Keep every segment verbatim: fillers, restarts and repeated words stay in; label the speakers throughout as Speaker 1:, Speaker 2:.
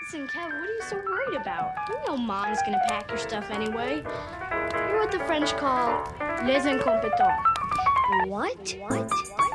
Speaker 1: Listen, Kev, what are you so worried about? You know Mom's gonna pack your stuff anyway. You're what the French call les incompetents. What? What?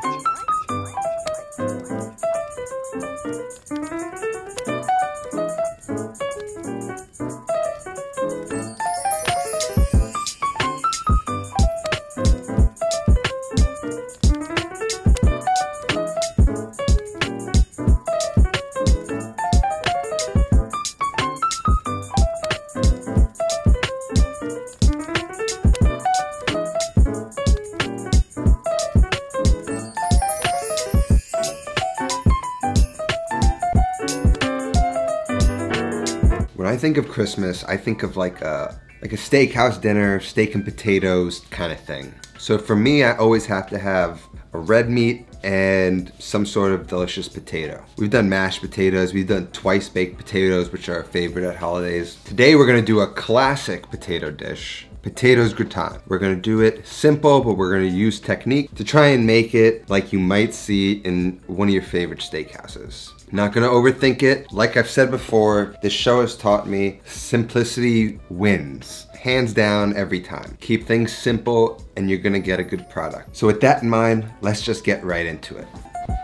Speaker 2: When I think of Christmas, I think of like a like a steakhouse dinner, steak and potatoes kind of thing. So for me, I always have to have a red meat and some sort of delicious potato. We've done mashed potatoes, we've done twice baked potatoes, which are our favorite at holidays. Today we're gonna do a classic potato dish, potatoes gratin. We're gonna do it simple, but we're gonna use technique to try and make it like you might see in one of your favorite steakhouses. Not gonna overthink it. Like I've said before, this show has taught me simplicity wins. Hands down every time. Keep things simple and you're gonna get a good product. So with that in mind, let's just get right into it.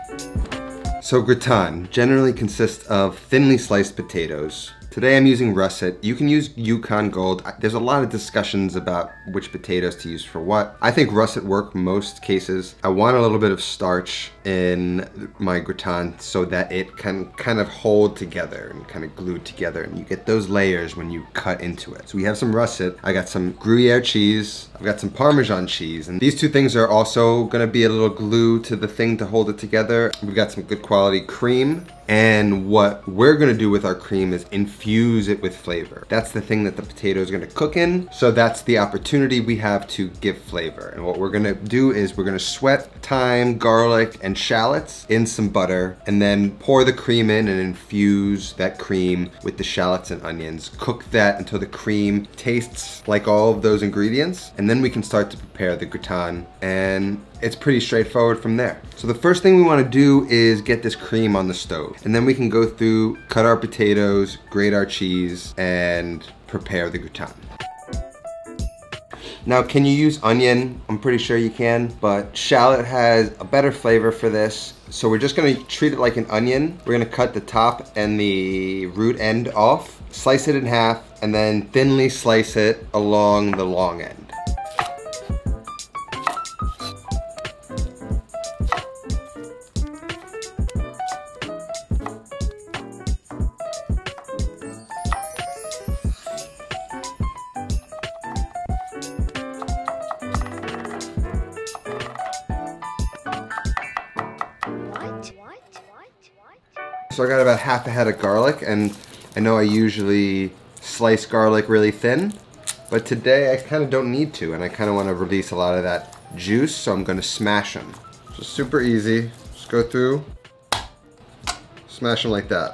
Speaker 2: So gratin generally consists of thinly sliced potatoes. Today I'm using russet. You can use Yukon Gold. There's a lot of discussions about which potatoes to use for what. I think russet work most cases. I want a little bit of starch in my gratin so that it can kind of hold together and kind of glue together, and you get those layers when you cut into it. So we have some russet. I got some Gruyere cheese. I've got some Parmesan cheese, and these two things are also gonna be a little glue to the thing to hold it together. We've got some good quality cream. And what we're gonna do with our cream is infuse it with flavor. That's the thing that the potato is gonna cook in. So that's the opportunity we have to give flavor. And what we're gonna do is we're gonna sweat thyme, garlic, and shallots in some butter, and then pour the cream in and infuse that cream with the shallots and onions. Cook that until the cream tastes like all of those ingredients. And then we can start to prepare the gratin, and it's pretty straightforward from there. So the first thing we wanna do is get this cream on the stove. And then we can go through, cut our potatoes, grate our cheese, and prepare the gratin. Now, can you use onion? I'm pretty sure you can, but shallot has a better flavor for this. So we're just gonna treat it like an onion. We're gonna cut the top and the root end off, slice it in half, and then thinly slice it along the long end. So I got about half a head of garlic, and I know I usually slice garlic really thin, but today I kind of don't need to, and I kind of want to release a lot of that juice, so I'm going to smash them. So super easy. Just go through, smash them like that.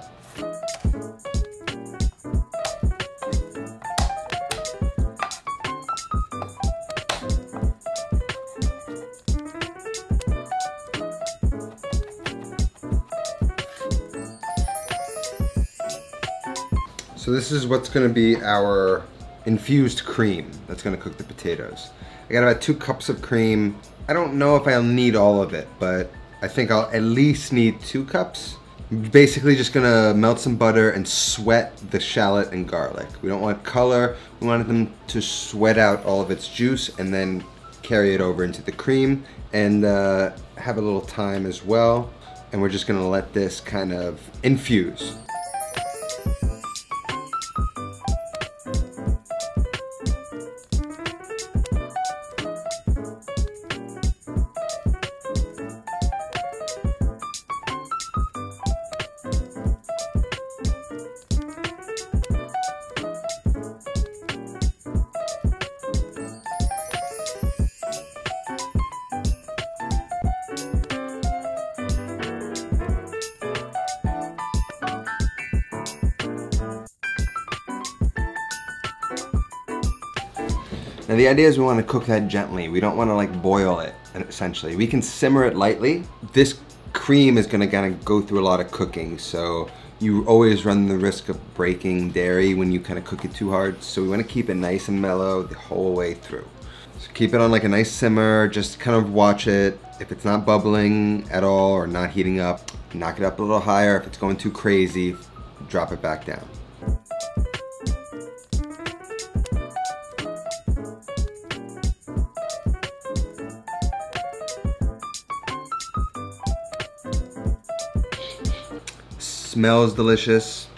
Speaker 2: So this is what's gonna be our infused cream that's gonna cook the potatoes. I got about two cups of cream. I don't know if I'll need all of it, but I think I'll at least need two cups. Basically just gonna melt some butter and sweat the shallot and garlic. We don't want color, we want them to sweat out all of its juice and then carry it over into the cream, and uh, have a little thyme as well. And we're just gonna let this kind of infuse. Now the idea is we want to cook that gently. We don't want to like boil it, essentially. We can simmer it lightly. This cream is gonna kind of go through a lot of cooking, so you always run the risk of breaking dairy when you kind of cook it too hard. So we want to keep it nice and mellow the whole way through. So keep it on like a nice simmer, just kind of watch it. If it's not bubbling at all or not heating up, knock it up a little higher. If it's going too crazy, drop it back down. Smells delicious.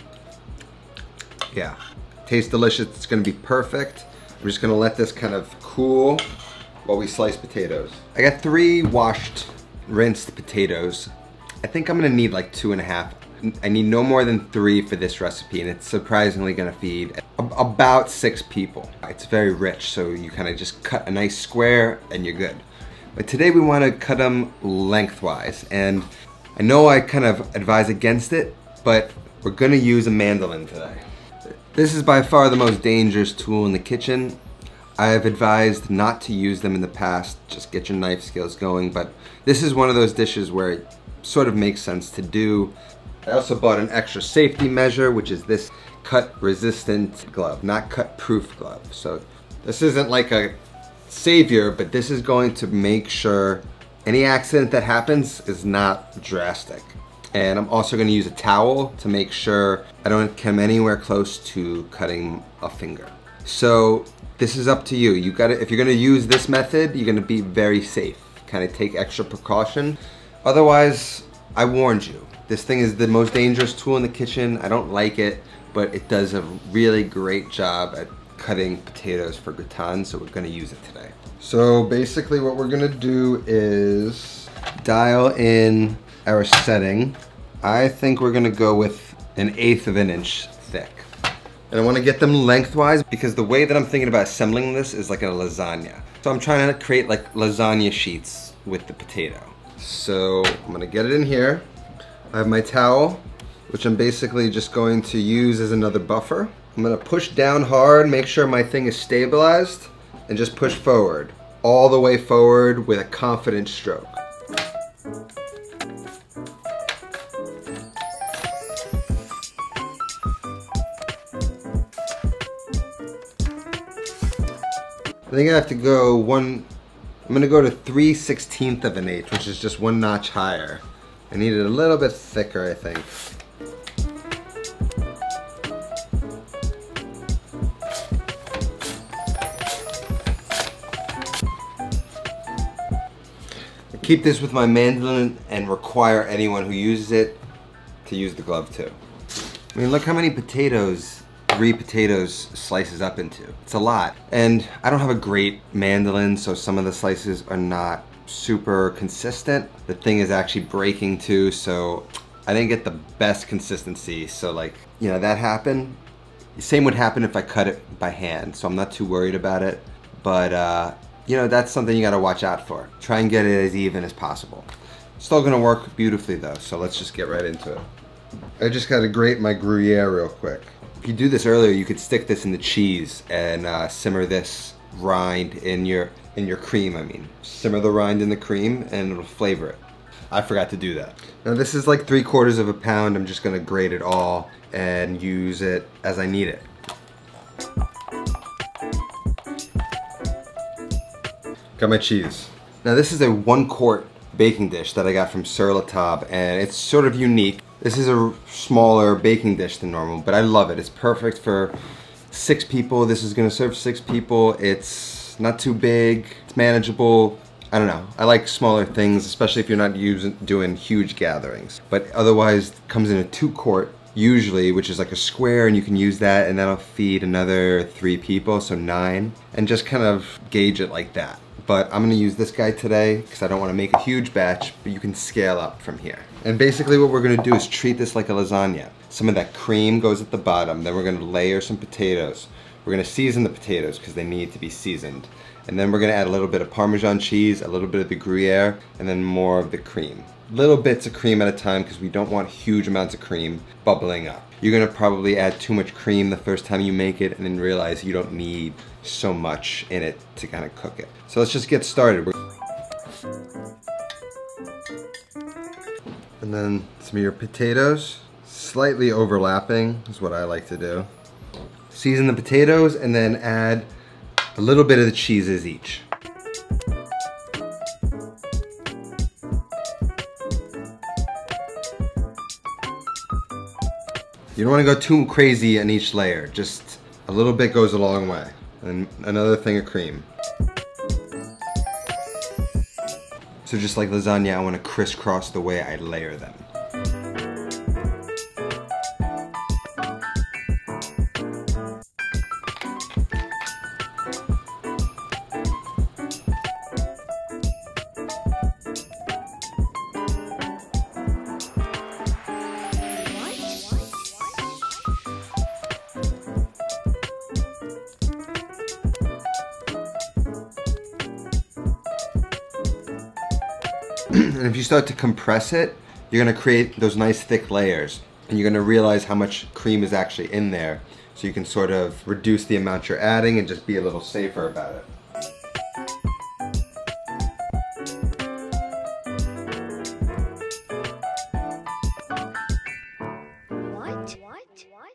Speaker 2: Yeah, tastes delicious. It's gonna be perfect. We're just gonna let this kind of cool while we slice potatoes. I got three washed, rinsed potatoes. I think I'm gonna need like two and a half. I need no more than three for this recipe, and it's surprisingly gonna feed about six people. It's very rich, so you kind of just cut a nice square and you're good. But today we wanna cut them lengthwise, and I know I kind of advise against it, but we're gonna use a mandolin today. This is by far the most dangerous tool in the kitchen. I have advised not to use them in the past, just get your knife skills going, but this is one of those dishes where it sort of makes sense to do. I also bought an extra safety measure, which is this cut resistant glove, not cut proof glove. So this isn't like a savior, but this is going to make sure any accident that happens is not drastic. And I'm also gonna use a towel to make sure I don't come anywhere close to cutting a finger. So this is up to you. You gotta, if you're gonna use this method, you're gonna be very safe. Kind of take extra precaution. Otherwise, I warned you. This thing is the most dangerous tool in the kitchen. I don't like it, but it does a really great job at cutting potatoes for gratin, so we're gonna use it today. So basically what we're gonna do is dial in our setting. I think we're gonna go with an eighth of an inch thick. And I wanna get them lengthwise because the way that I'm thinking about assembling this is like a lasagna. So I'm trying to create like lasagna sheets with the potato. So I'm gonna get it in here. I have my towel, which I'm basically just going to use as another buffer. I'm gonna push down hard, make sure my thing is stabilized, and just push forward. All the way forward with a confident stroke. I think I have to go one, I'm gonna go to three sixteenths of an eighth, which is just one notch higher. I need it a little bit thicker, I think. I keep this with my mandolin and require anyone who uses it to use the glove too. I mean, look how many potatoes three potatoes slices up into. It's a lot. And I don't have a great mandolin, so some of the slices are not super consistent. The thing is actually breaking too, so I didn't get the best consistency. So like, you know, that happened. The same would happen if I cut it by hand, so I'm not too worried about it. But uh, you know, that's something you gotta watch out for. Try and get it as even as possible. Still gonna work beautifully though, so let's just get right into it. I just gotta grate my Gruyere real quick. If you do this earlier, you could stick this in the cheese and uh, simmer this rind in your in your cream, I mean. Simmer the rind in the cream and it'll flavor it. I forgot to do that. Now this is like three quarters of a pound. I'm just gonna grate it all and use it as I need it. Got my cheese. Now this is a one quart baking dish that I got from Sur La Table, and it's sort of unique. This is a smaller baking dish than normal, but I love it. It's perfect for six people. This is gonna serve six people. It's not too big, it's manageable. I don't know, I like smaller things, especially if you're not using, doing huge gatherings. But otherwise, it comes in a two quart, usually, which is like a square, and you can use that, and that'll feed another three people, so nine. And just kind of gauge it like that. But I'm gonna use this guy today because I don't wanna make a huge batch, but you can scale up from here. And basically what we're gonna do is treat this like a lasagna. Some of that cream goes at the bottom, then we're gonna layer some potatoes. We're gonna season the potatoes because they need to be seasoned. And then we're gonna add a little bit of Parmesan cheese, a little bit of the Gruyere, and then more of the cream. Little bits of cream at a time because we don't want huge amounts of cream bubbling up. You're gonna probably add too much cream the first time you make it and then realize you don't need so much in it to kind of cook it. So let's just get started. And then some of your potatoes, slightly overlapping is what I like to do. Season the potatoes and then add a little bit of the cheeses each. You don't want to go too crazy on each layer, just a little bit goes a long way. And another thing of cream. So just like lasagna, I want to crisscross the way I layer them. And if you start to compress it, you're gonna create those nice thick layers. And you're gonna realize how much cream is actually in there. So you can sort of reduce the amount you're adding and just be a little safer about it.
Speaker 1: What? What? What?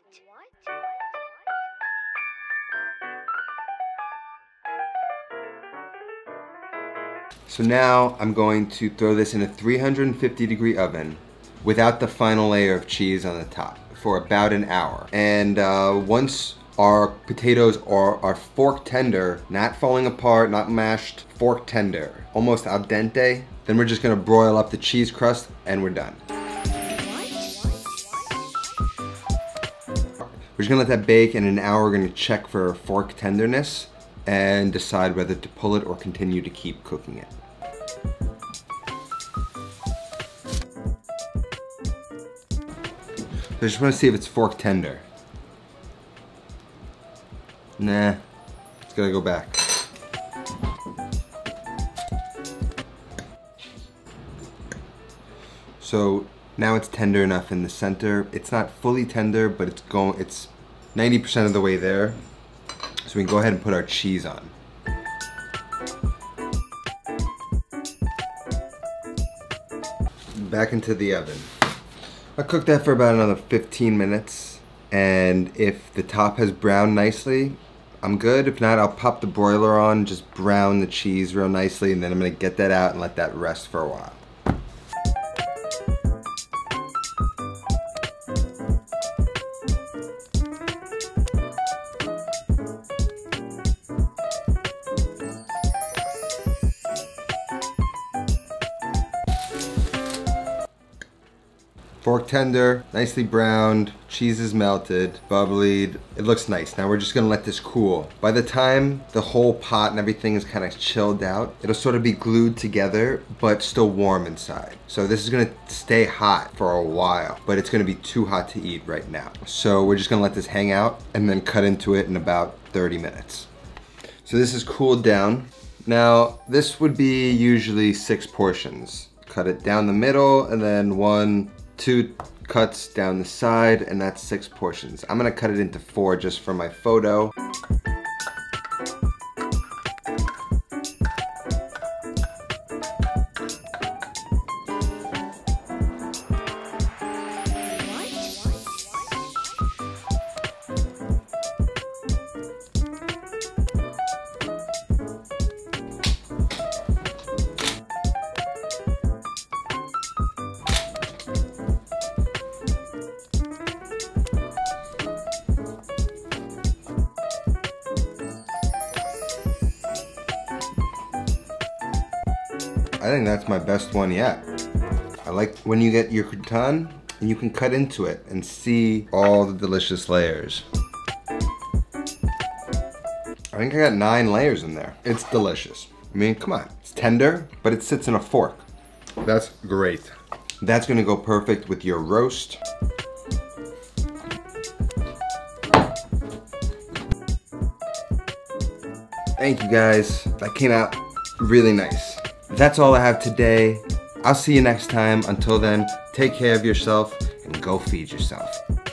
Speaker 2: So now I'm going to throw this in a three hundred fifty degree oven without the final layer of cheese on the top for about an hour. And uh, once our potatoes are, are fork tender, not falling apart, not mashed, fork tender, almost al dente, then we're just gonna broil up the cheese crust and we're done. We're just gonna let that bake, and in an hour we're gonna check for fork tenderness and decide whether to pull it or continue to keep cooking it. I just want to see if it's fork tender. Nah, it's gotta go back. So now it's tender enough in the center. It's not fully tender, but it's going. It's ninety percent of the way there. So we can go ahead and put our cheese on. Back into the oven. I cooked that for about another fifteen minutes, and if the top has browned nicely, I'm good. If not, I'll pop the broiler on, just brown the cheese real nicely, and then I'm gonna get that out and let that rest for a while. Fork tender, nicely browned, cheese is melted, bubblied. It looks nice. Now we're just gonna let this cool. By the time the whole pot and everything is kind of chilled out, it'll sort of be glued together, but still warm inside. So this is gonna stay hot for a while, but it's gonna be too hot to eat right now. So we're just gonna let this hang out and then cut into it in about thirty minutes. So this is cooled down. Now this would be usually six portions. Cut it down the middle and then one, two cuts down the side, and that's six portions. I'm gonna cut it into four just for my photo. I think that's my best one yet. I like when you get your crouton and you can cut into it and see all the delicious layers. I think I got nine layers in there. It's delicious. I mean, come on. It's tender, but it sits in a fork. That's great. That's gonna go perfect with your roast. Thank you guys. That came out really nice. That's all I have today. I'll see you next time. Until then, take care of yourself and go feed yourself.